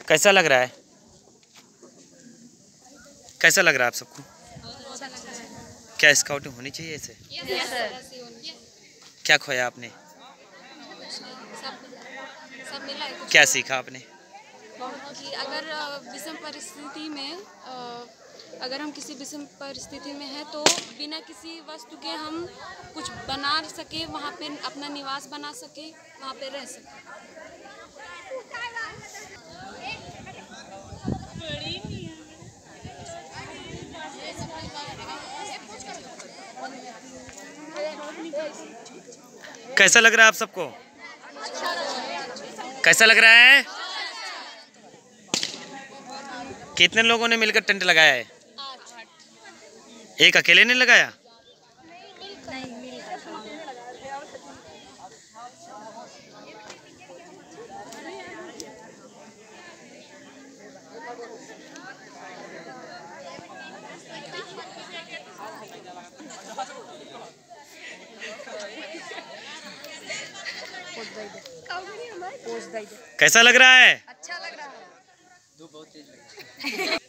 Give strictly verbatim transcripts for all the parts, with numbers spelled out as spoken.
कैसा लग रहा है? कैसा लग रहा है आप सबको? क्या स्काउटिंग होनी चाहिए ऐसे? Yes sir. क्या खोया आपने? सब मिला है। क्या सीखा आपने? कि अगर विषम परिस्थिति में अगर हम किसी विषम परिस्थिति में हैं तो बिना किसी वस्तु के हम कुछ बना सके, वहाँ पे अपना निवास बना सके, वहाँ पे रह सके। कैसा लग रहा है आप सबको? कैसा लग रहा है? कितने लोगों ने मिलकर टेंट लगाया है? एक अकेले ने लगाया? कैसा लग रहा है? अच्छा लग रहा है। दो बहुत तेज लग रहा है।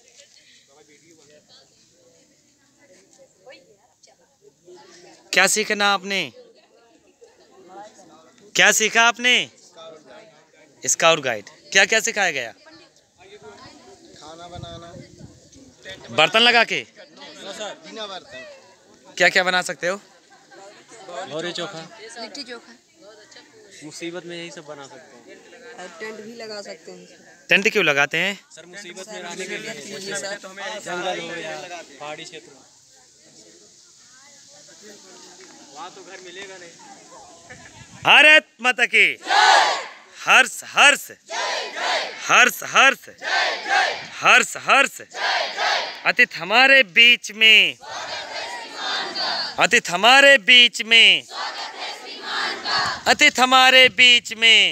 क्या सीखना आपने? क्या सीखा आपने? Scout guide. क्या क्या सिखाया गया? खाना बनाना, बर्तन लगा के। बिना बर्तन। क्या क्या बना सकते हो? भौरी चोखा, लिट्टी चोखा। मुसीबत में यही सब बना सकते हैं। टेंट भी लगा सकते हैं। टेंट क्यों लगाते हैं? सर मुसीबत में रहने के लिए, जंगल हो या पहाड़ी क्षेत्र हो, वहाँ तो घर मिलेगा नहीं। भारत माता की हर्ष हर्ष हर्ष हर्ष हर्ष हर्ष। अतिथि हमारे बीच में, अतिथि हमारे बीच में, अतिथि हमारे बीच में।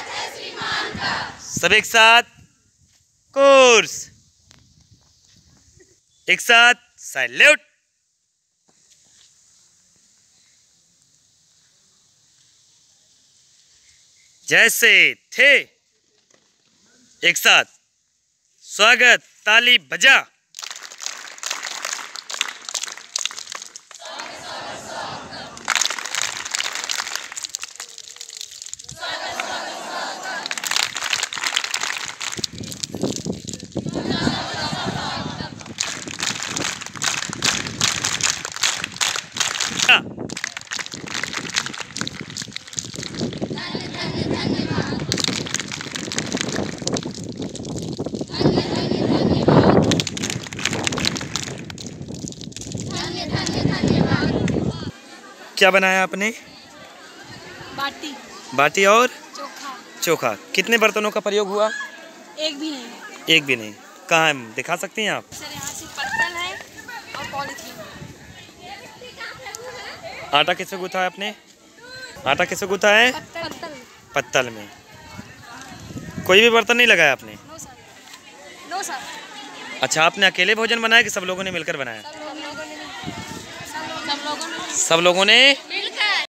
सब एक साथ कोर्स, एक साथ सैल्यूट। जैसे थे एक साथ स्वागत, ताली बजा। क्या बनाया आपने? बाटी, बाटी और चोखा। चोखा। कितने बर्तनों का प्रयोग हुआ? एक भी नहीं। एक भी नहीं। कहाँ है? दिखा सकते हैं आप? सर यहाँ से पत्तल है और पॉलीथीन। आटा किससे गूथा है आपने? आटा किससे गूथा है? पत्तल। पत्तल में। कोई भी बर्तन नहीं लगाया आपने? No sir. No sir. अच्छा, आपने अकेले भोजन बनाया कि सब लोगों ने मिलकर बनाया? सब लोगों ने सब लोगों ने सब लोगों ने मिलकर